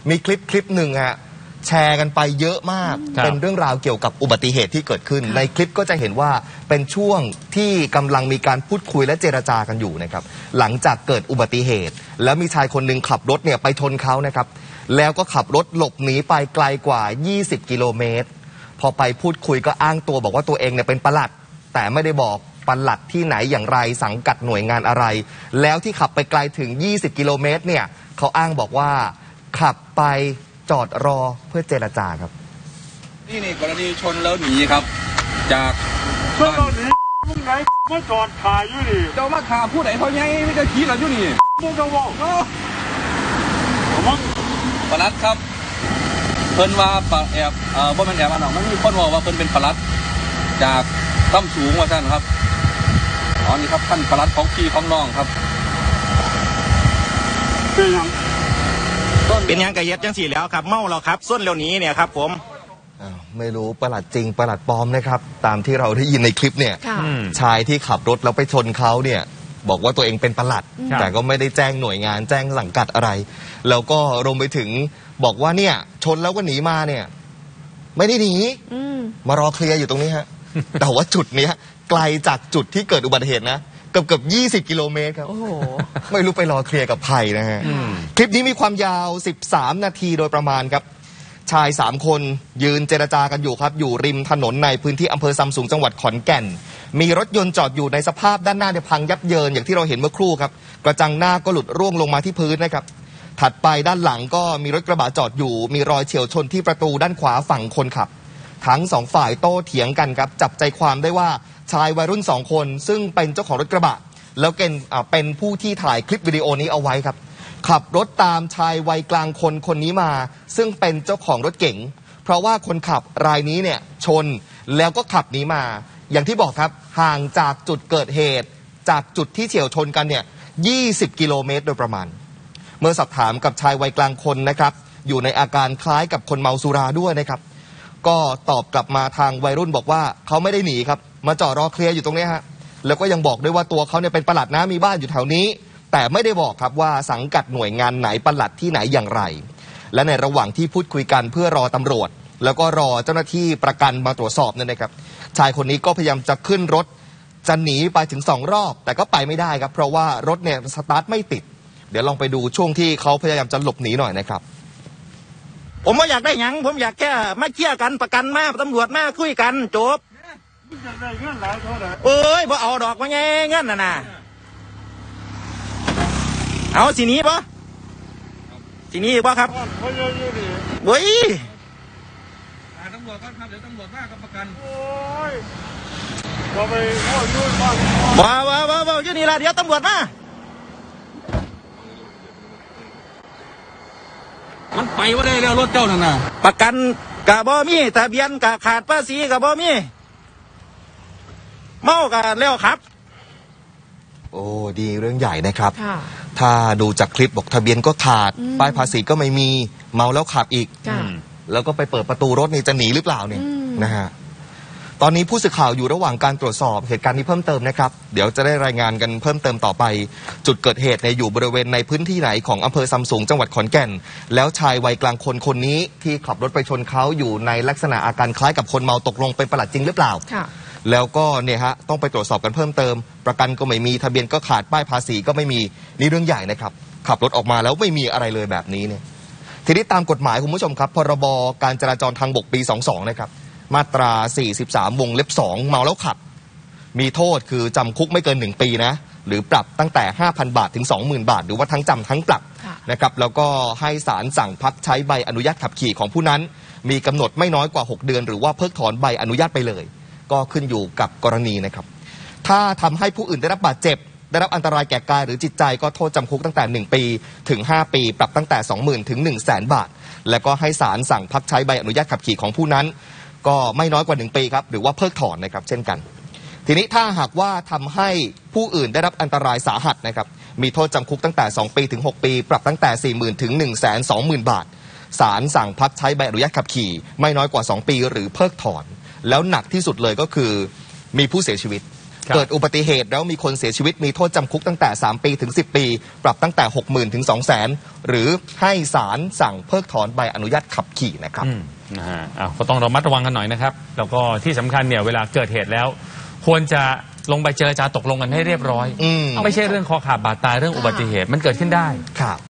มีคลิปหนึ่งฮะแชร์กันไปเยอะมากเป็นเรื่องราวเกี่ยวกับอุบัติเหตุที่เกิดขึ้นในคลิปก็จะเห็นว่าเป็นช่วงที่กำลังมีการพูดคุยและเจรจากันอยู่นะครับหลังจากเกิดอุบัติเหตุแล้วมีชายคนหนึ่งขับรถเนี่ยไปชนเขานะครับแล้วก็ขับรถหลบหนีไปไกลกว่า20กิโลเมตรพอไปพูดคุยก็อ้างตัวบอกว่าตัวเองเนี่ยเป็นปลัดแต่ไม่ได้บอกปลัดที่ไหนอย่างไรสังกัดหน่วยงานอะไรแล้วที่ขับไปไกลถึง20กิโลเมตรเนี่ยเขาอ้างบอกว่าขับไปจอดรอเพื่อเจรจาครับนี่กรณีชนแล้วหนีครับจากชนแล้วหนีมึงไหนมาจอดถ่ายอยู่นี่เจ้ามาถามผู้ใดเขาไงไม่ได้ขี่เราอยู่นี่มึงจะบอกเนาะมึงปลัดครับเพิ่นว่าแอบบ่แม่นแอบมันมีคนบอกว่าเพิ่นเป็นปลัดจากต้ำสูงว่าท่านครับอ๋อนี่ครับท่านปลัดของพี่ของน้องครับเป็นยังกระเย็ดจังสี่แล้วครับเมาแล้วครับส้นเร็วนี้เนี่ยครับผมไม่รู้ปลัดจริงปลัดปลอมนะครับตามที่เราได้ยินในคลิปเนี่ยชายที่ขับรถแล้วไปชนเขาเนี่ยบอกว่าตัวเองเป็นปลัดแต่ก็ไม่ได้แจ้งหน่วยงานแจ้งสังกัดอะไรแล้วก็รวมไปถึงบอกว่าเนี่ยชนแล้วก็หนีมาเนี่ยไม่ได้หนีมารอเคลียร์อยู่ตรงนี้ฮะแต่ว่าจุดนี้ไกลจากจุดที่เกิดอุบัติเหตุนะเกือบ20กิโลเมตรครับไม่รู้ไปรอเคลียร์กับใครนะฮะคลิปนี้มีความยาว13นาทีโดยประมาณครับชาย3คนยืนเจรจากันอยู่ครับอยู่ริมถนนในพื้นที่อำเภอซำสูงจังหวัดขอนแก่นมีรถยนต์จอดอยู่ในสภาพด้านหน้าเนี่ยพังยับเยินอย่างที่เราเห็นเมื่อครู่ครับกระจังหน้าก็หลุดร่วงลงมาที่พื้นนะครับถัดไปด้านหลังก็มีรถกระบะจอดอยู่มีรอยเฉียวชนที่ประตูด้านขวาฝั่งคนขับทั้งสองฝ่ายโต้เถียงกันครับจับใจความได้ว่าชายวัยรุ่น2คนซึ่งเป็นเจ้าของรถกระบะแล้วเป็นผู้ที่ถ่ายคลิปวิดีโอนี้เอาไว้ครับขับรถตามชายวัยกลางคนนี้มาซึ่งเป็นเจ้าของรถเก๋งเพราะว่าคนขับรายนี้เนี่ยชนแล้วก็ขับหนีมาอย่างที่บอกครับห่างจากจุดเกิดเหตุจากจุดที่เฉียวชนกันเนี่ย20กิโลเมตรโดยประมาณเมื่อสอบถามกับชายวัยกลางคนนะครับอยู่ในอาการคล้ายกับคนเมาสุราด้วยนะครับก็ตอบกลับมาทางวัยรุ่นบอกว่าเขาไม่ได้หนีครับมาจอดรอเคลียร์อยู่ตรงนี้ฮะแล้วก็ยังบอกด้วยว่าตัวเขาเนี่ยเป็นปลัดนะมีบ้านอยู่แถวนี้แต่ไม่ได้บอกครับว่าสังกัดหน่วยงานไหนปลัดที่ไหนอย่างไรและในระหว่างที่พูดคุยกันเพื่อรอตำรวจแล้วก็รอเจ้าหน้าที่ประกันมาตรวจสอบนั่นนะครับชายคนนี้ก็พยายามจะขึ้นรถจะหนีไปถึง2รอบแต่ก็ไปไม่ได้ครับเพราะว่ารถเนี่ยสตาร์ทไม่ติดเดี๋ยวลองไปดูช่วงที่เขาพยายามจะหลบหนีหน่อยนะครับผมไม่อยากได้หยังผมอยากแค่มาเคลียร์กันประกันมาตำรวจมาคุยกันจบเอ้ยบ่เอาดอกมาไงเงินน่ะเอาสีนี้ปะสีนี้ปะครับเฮ้ยตำรวจก็ทำเดี๋ยวตำรวจมากับประกันบ่ไปยุ่งบ้างบ่อยู่นี่ละเดี๋ยวตำรวจมามันไปว่าได้แล้วรถเจ้านั่นน่ะประกันกะบ่มีทะเบียนกะขาดภาษีกะบ่มีเมากะแล้วครับโอ้ดีเรื่องใหญ่นะครับถ้าดูจากคลิปบอกทะเบียนก็ขาดป้ายภาษีก็ไม่มีเมาแล้วขับอีกแล้วก็ไปเปิดประตูรถนี่จะหนีหรือเปล่าเนี่ยนะฮะตอนนี้ผู้สื่อข่าวอยู่ระหว่างการตรวจสอบเหตุการณ์นี้เพิ่มเติมนะครับเดี๋ยวจะได้รายงานกันเพิ่มเติมต่อไปจุดเกิดเหตุเนี่ยอยู่บริเวณในพื้นที่ไหนของอำเภอซำสูงจังหวัดขอนแก่นแล้วชายวัยกลางคนนี้ที่ขับรถไปชนเขาอยู่ในลักษณะอาการคล้ายกับคนเมาตกลงเป็นปลัดจริงหรือเปล่าแล้วก็เนี่ยฮะต้องไปตรวจสอบกันเพิ่มเติมประกันก็ไม่มีทะเบียนก็ขาดป้ายภาษีก็ไม่มีนี่เรื่องใหญ่นะครับขับรถออกมาแล้วไม่มีอะไรเลยแบบนี้เนี่ยทีนี้ตามกฎหมายคุณผู้ชมครับพรบการจราจรทางบกปี22นะครับมาตรา43วงเล็บ2เมาแล้วขับมีโทษคือจำคุกไม่เกิน1ปีนะหรือปรับตั้งแต่ 5,000 บาทถึง 20,000 บาทหรือว่าทั้งจำทั้งปรับนะครับแล้วก็ให้ศาลสั่งพักใช้ใบอนุญาตขับขี่ของผู้นั้นมีกำหนดไม่น้อยกว่า6เดือนหรือว่าเพิกถอนใบอนุญาตไปเลยก็ขึ้นอยู่กับกรณีนะครับถ้าทำให้ผู้อื่นได้รับบาดเจ็บได้รับอันตรายแก่กายหรือจิตใจก็โทษจำคุกตั้งแต่1ปีถึง5ปีปรับตั้งแต่ 20,000 ถึง 100,000 บาทและก็ให้ศาลสั่งพักใช้ใบอนุญาตขับขี่ของผู้นั้นก็ไม่น้อยกว่า1ปีครับหรือว่าเพิกถอนนะครับเช่นกันทีนี้ถ้าหากว่าทำให้ผู้อื่นได้รับอันตรายสาหัสนะครับมีโทษจำคุกตั้งแต่2ปีถึง6ปีปรับตั้งแต่ 40,000 ถึง 120,000 บาทศาลสั่งพักใช้ใบอนุญาตขับขี่ไม่น้อยกว่า2ปีหรือเพิกถอนแล้วหนักที่สุดเลยก็คือมีผู้เสียชีวิตเกิดอุบัติเหตุแล้วมีคนเสียชีวิตมีโทษจำคุกตั้งแต่3 ปีถึง10 ปีปรับตั้งแต่ 60,000 ถึง 200,000หรือให้ศาลสั่งเพิกถอนใบอนุญาตขับขี่นะครับนะฮะก็ต้องระมัดระวังกันหน่อยนะครับแล้วก็ที่สำคัญเนี่ยเวลาเกิดเหตุแล้วควรจะลงไปเจรจาตกลงกันให้เรียบร้อยไม่ใช่เรื่องคอขาดบาดตายเรื่องอุบัติเหตุมันเกิดขึ้นได้ครับ